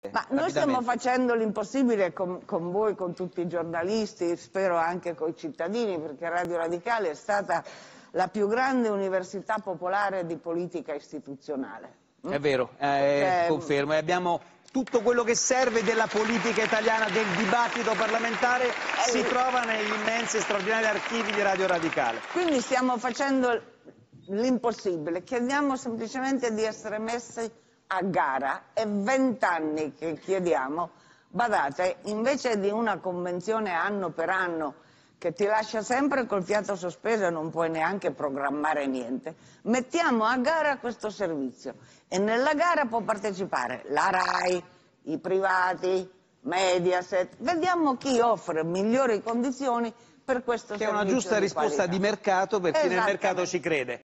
Ma noi stiamo facendo l'impossibile con voi, con tutti i giornalisti, spero anche con i cittadini, perché Radio Radicale è stata la più grande università popolare di politica istituzionale. È vero, confermo, e abbiamo tutto quello che serve della politica italiana, del dibattito parlamentare, si trova negli immensi e straordinari archivi di Radio Radicale. Quindi stiamo facendo l'impossibile, chiediamo semplicemente di essere messi a gara. È 20 anni che chiediamo, badate, invece di una convenzione anno per anno che ti lascia sempre col fiato sospeso e non puoi neanche programmare niente, mettiamo a gara questo servizio e nella gara può partecipare la RAI, i privati, Mediaset, vediamo chi offre migliori condizioni per questo servizio. Che è una giusta risposta di mercato per chi nel mercato ci crede.